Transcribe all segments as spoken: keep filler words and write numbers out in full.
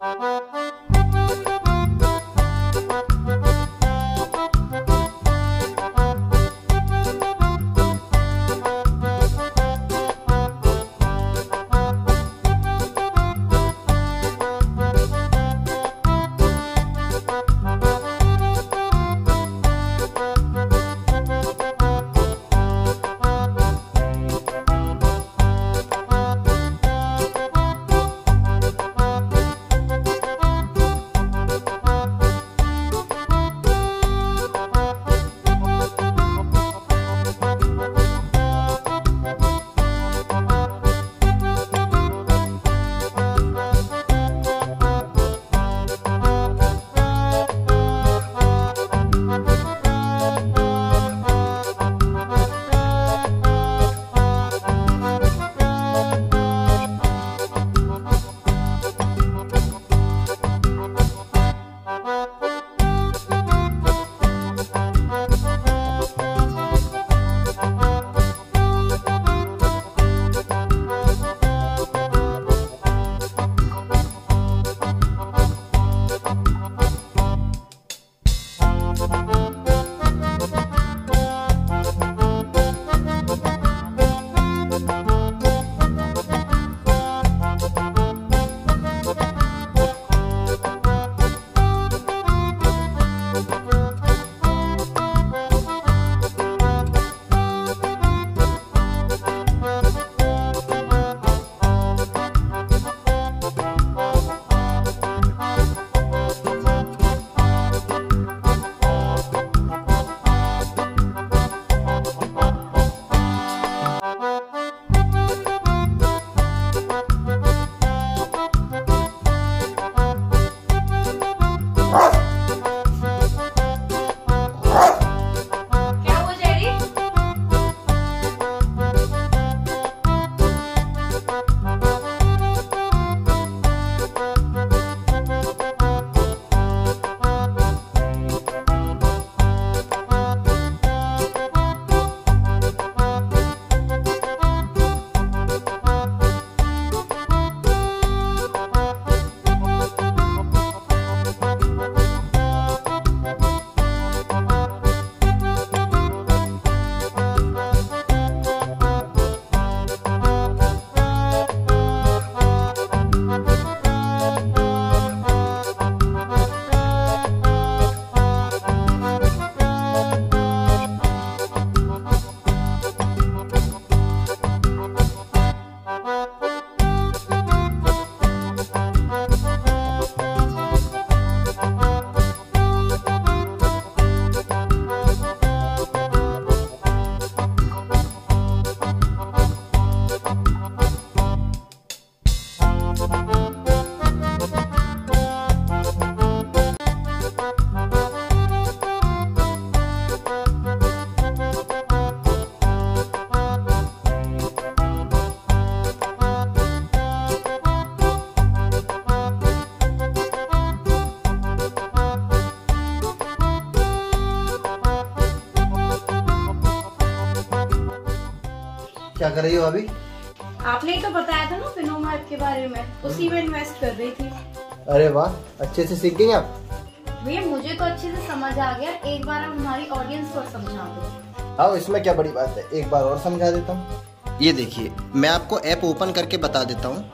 क्या कर रही हो अभी? आपने ही तो बताया था ना फिनोमा ऐप के बारे में, उसी में इन्वेस्ट कर रही थी। अरे वाह, अच्छे से सीख गई आप। भैया मुझे तो अच्छे से समझ आ गया, एक बार आप हमारी ऑडियंस को समझा दो। आओ, इसमें क्या बड़ी बात है, एक बार और समझा देता हूँ। ये देखिए, मैं आपको ऐप ओपन करके बता देता हूँ।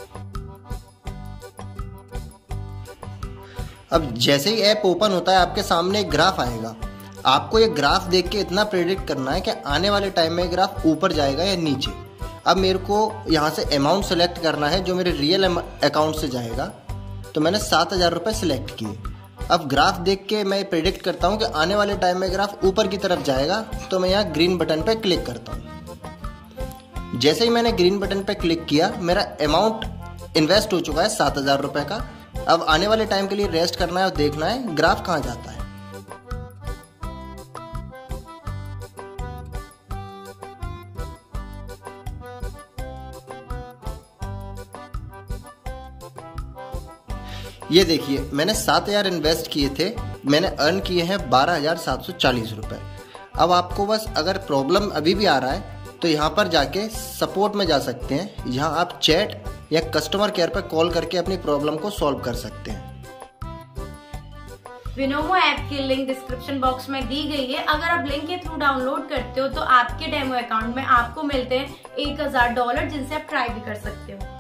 अब जैसे ही ऐप ओपन होता है आपके सामने एक ग्राफ आएगा। आपको ये ग्राफ देख के इतना प्रेडिक्ट करना है कि आने वाले टाइम में ग्राफ ऊपर जाएगा या नीचे। अब मेरे को यहाँ से अमाउंट सेलेक्ट करना है जो मेरे रियल अकाउंट से जाएगा, तो मैंने सात हज़ार रुपये सिलेक्ट किए। अब ग्राफ देख के मैं प्रेडिक्ट करता हूँ कि आने वाले टाइम में ग्राफ ऊपर की तरफ जाएगा, तो मैं यहाँ ग्रीन बटन पर क्लिक करता हूँ। जैसे ही मैंने ग्रीन बटन पर क्लिक किया, मेरा अमाउंट इन्वेस्ट हो चुका है सात हज़ार रुपये का। अब आने वाले टाइम के लिए रेस्ट करना है और देखना है ग्राफ कहाँ जाता है। ये देखिए, मैंने सात हज़ार इन्वेस्ट किए थे, मैंने अर्न किए हैं बारह हज़ार सात सौ चालीस रुपये। अब आपको बस अगर प्रॉब्लम अभी भी आ रहा है तो यहाँ पर जाके सपोर्ट में जा सकते हैं। यहाँ आप चैट या कस्टमर केयर पर कॉल करके अपनी प्रॉब्लम को सॉल्व कर सकते हैं। विनोमो ऐप की लिंक डिस्क्रिप्शन बॉक्स में दी गई है। अगर आप लिंक के थ्रू डाउनलोड करते हो तो आपके डेमो अकाउंट में आपको मिलते हैं एक हजार डॉलर, जिनसे आप ट्राई भी कर सकते हो।